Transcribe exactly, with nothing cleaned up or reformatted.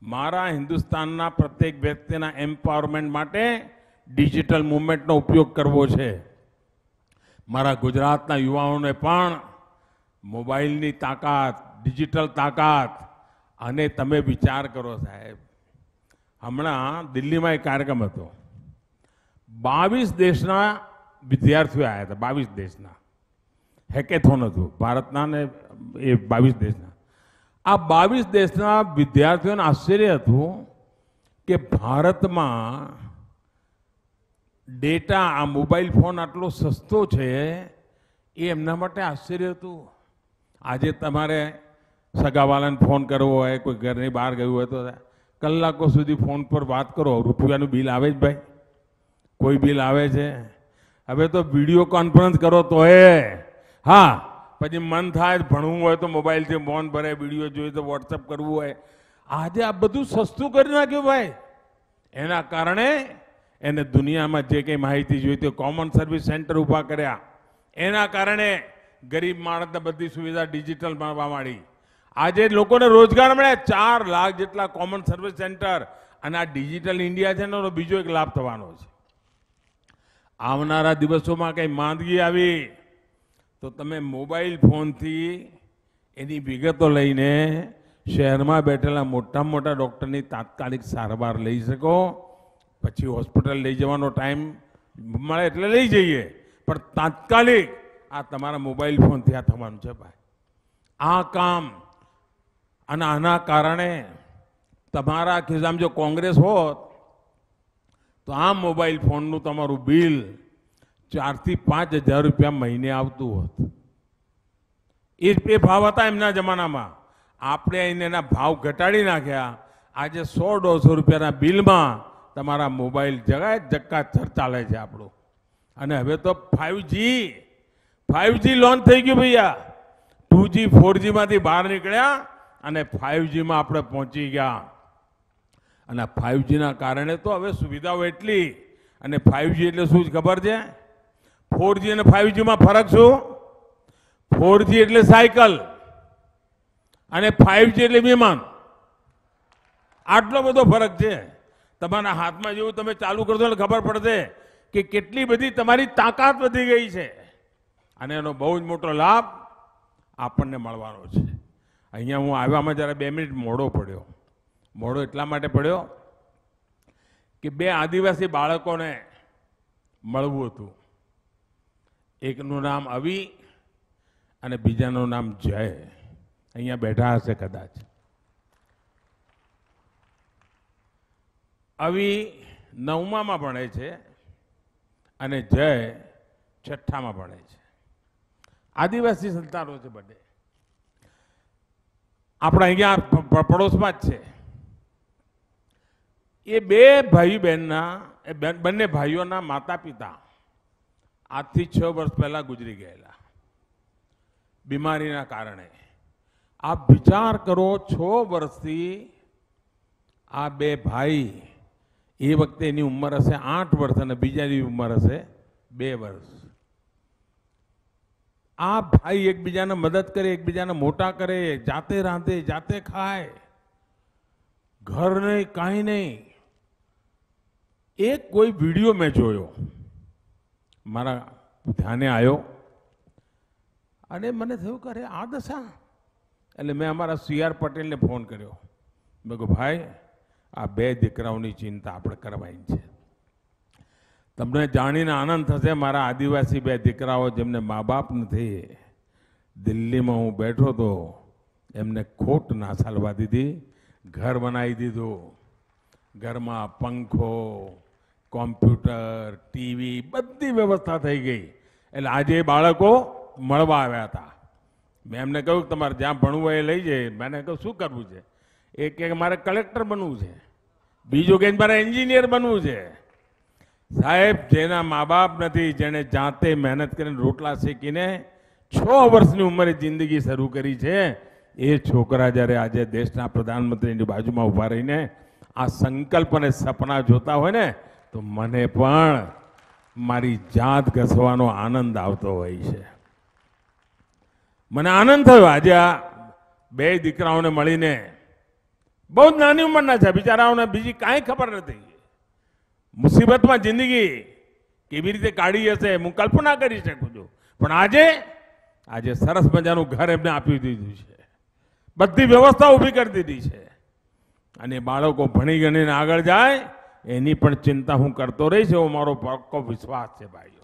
મારા હિન્દુસ્તાનના પ્રત્યેક વ્યક્તિના એમ્પાવરમેન્ટ માટે ડિજિટલ મૂવમેન્ટનો ઉપયોગ કરવો છે. મારા ગુજરાતના યુવાઓને પણ મોબાઈલની તાકાત, ડિજિટલ તાકાત, અને તમે વિચાર કરો સાહેબ, હમણાં દિલ્હીમાં એક કાર્યક્રમ હતો. બાવીસ દેશના વિદ્યાર્થીઓ આવ્યા હતા. બાવીસ દેશના હેકેથોન હતું ભારતના ને એ બાવીસ દેશના. આ બાવીસ દેશના વિદ્યાર્થીઓને આશ્ચર્ય હતું કે ભારતમાં ડેટા, આ મોબાઈલ ફોન આટલો સસ્તો છે, એ એમના માટે આશ્ચર્ય હતું. આજે તમારે સગાવાલાને ફોન કરવો હોય, કોઈ ઘરની બહાર ગયું હોય તો કલાકો સુધી ફોન પર વાત કરો, રૂપિયાનું બિલ આવે જ ભાઈ? કોઈ બિલ આવે છે? હવે તો વિડીયો કોન્ફરન્સ કરો તો એ હા, પછી મન થાય ભણવું હોય તો મોબાઈલથી ફોન ભરે, વિડીયો જોઈએ તો વોટ્સઅપ કરવું હોય. આજે આ બધું સસ્તું કરી નાખ્યું ભાઈ. એના કારણે એને દુનિયામાં જે કંઈ માહિતી જોઈતી કોમન સર્વિસ સેન્ટર ઊભા કર્યા. એના કારણે ગરીબ માણસને બધી સુવિધા ડિજિટલ મળવા માંડી. આજે લોકોને રોજગાર મળ્યા. ચાર લાખ જેટલા કોમન સર્વિસ સેન્ટર. અને આ ડિજિટલ ઇન્ડિયા છે ને, બીજો એક લાભ થવાનો છે. આવનારા દિવસોમાં કંઈ માંદગી આવી તો તમે મોબાઈલ ફોનથી એની વિગતો લઈને શહેરમાં બેઠેલા મોટા મોટા ડૉક્ટરની તાત્કાલિક સારવાર લઈ શકો. પછી હોસ્પિટલ લઈ જવાનો ટાઈમ મળે એટલે લઈ જઈએ, પણ તાત્કાલિક આ તમારા મોબાઈલ ફોનથી આ થવાનું છે ભાઈ. આ કામ અને આના કારણે તમારા ખિસ્સામાં જો કોંગ્રેસ હોત તો આ મોબાઈલ ફોનનું તમારું બિલ ચારથી પાંચ હજાર રૂપિયા મહિને આવતું હોત. એ એ ભાવ હતા એમના જમાનામાં. આપણે એને એના ભાવ ઘટાડી નાખ્યા. આજે સો દોઢસો રૂપિયાના બિલમાં તમારા મોબાઈલ જગાય જક્કાચર ચાલે છે આપણું. અને હવે તો five G five G launch થઈ ગયું ભૈયા. ટુ જી ફોર જીમાંથી બહાર નીકળ્યા અને ફાઈવ જીમાં આપણે પહોંચી ગયા. અને ફાઈવ જીના કારણે તો હવે સુવિધાઓ એટલી. અને ફાઈવ જી એટલે શું ખબર છે? ફોર જી અને ફાઈવ જીમાં ફરક શું? ફોર જી એટલે સાયકલ અને ફાઈવ જી એટલે વિમાન. આટલો બધો ફરક છે. તમારા હાથમાં જેવું તમે ચાલુ કરશો એટલે ખબર પડશે કે કેટલી બધી તમારી તાકાત વધી ગઈ છે. અને એનો બહુ જ મોટો લાભ આપણને મળવાનો છે. અહીંયા હું આવ્યામાં જરા બે મિનિટ મોડો પડ્યો. મોડો એટલા માટે પડ્યો કે બે આદિવાસી બાળકોને મળવું હતું. એકનું નામ અવી અને બીજાનું નામ જય. અહીંયા બેઠા હશે કદાચ. અવી નવમામાં ભણે છે અને જય છઠ્ઠામાં ભણે છે. આદિવાસી સંતાનો છે બધે. આપણા અહીંયા પડોશમાં જ છે. એ બે ભાઈ બહેનના બંને ભાઈઓના માતા પિતા આજથી છ વર્ષ પહેલા ગુજરી ગયેલા બીમારીના કારણે. આપ વિચાર કરો, છ વર્ષથી આ બે ભાઈ, એ વખતે એની ઉંમર હશે આઠ વર્ષ અને બીજાની ઉંમર હશે બે વર્ષ. આ ભાઈ એકબીજાને મદદ કરે, એકબીજાને મોટા કરે, જાતે રાંધે, જાતે ખાય, ઘર નહીં, કાંઈ નહીં. એક કોઈ વિડીયો મેં જોયો, મારા ધ્યાને આવ્યો અને મને થયું કે અરે આ દશા. એટલે મેં અમારા સી આર પટેલને ફોન કર્યો. મેં કહ્યું ભાઈ, આ બે દીકરાઓની ચિંતા આપણે કરવાની છે. તમને જાણીને આનંદ થશે, મારા આદિવાસી બે દીકરાઓ જેમને મા બાપ નથી, દિલ્હીમાં હું બેઠો તો એમને ખોટ ના સાલવા દીધી, ઘર બનાવી દીધું. ઘરમાં પંખો, કોમ્પ્યુટર, ટીવી, બધી વ્યવસ્થા થઈ ગઈ. એટલે આજે બાળકો મળવા આવ્યા હતા. મેં એમને કહ્યું તમારે જ્યાં ભણવું હોય એ લઈ જાય. મેં કહ્યું શું કરવું છે? એ કે મારે કલેક્ટર બનવું છે, બીજું કે મારે એન્જિનિયર બનવું છે. સાહેબ, જેના મા બાપ નથી, જેને જાતે મહેનત કરીને રોટલા શેકીને છ વર્ષની ઉંમરે જિંદગી શરૂ કરી છે, એ છોકરા જ્યારે આજે દેશના પ્રધાનમંત્રીની બાજુમાં ઊભા રહીને આ સંકલ્પ અને સપના જોતા હોય ને, તો મને પણ મારી જાત ઘસવાનો આનંદ આવતો હોય છે. મને આનંદ થયો આજે આ બે દીકરાઓને મળીને. બહુ જ નાની ઉંમરના છે બિચારાઓને બીજી કાંઈ ખબર નથી. મુસીબતમાં જિંદગી કેવી રીતે કાઢી હશે હું કલ્પના કરી શકું છું. પણ આજે આજે સરસ મજાનું ઘર એમને આપી દીધું છે, બધી વ્યવસ્થા ઊભી કરી દીધી છે, અને બાળકો ભણી ગણીને આગળ જાય એની પણ ચિંતા હું કરતો રહીશ એવો મારો પાક્કો વિશ્વાસ છે ભાઈઓ.